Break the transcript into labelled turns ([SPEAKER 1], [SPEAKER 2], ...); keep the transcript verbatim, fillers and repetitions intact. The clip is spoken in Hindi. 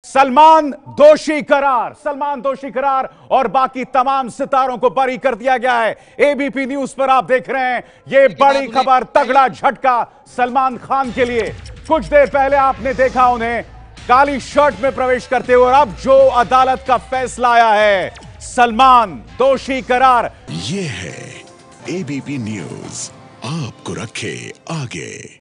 [SPEAKER 1] सलमान दोषी करार, सलमान दोषी करार और बाकी तमाम सितारों को बरी कर दिया गया है। एबीपी न्यूज पर आप देख रहे हैं ये बड़ी खबर, तगड़ा झटका सलमान खान के लिए। कुछ देर पहले आपने देखा उन्हें काली शर्ट में प्रवेश करते हुए और अब जो अदालत का फैसला आया है, सलमान दोषी करार।
[SPEAKER 2] ये है एबीपी न्यूज, आपको रखे आगे।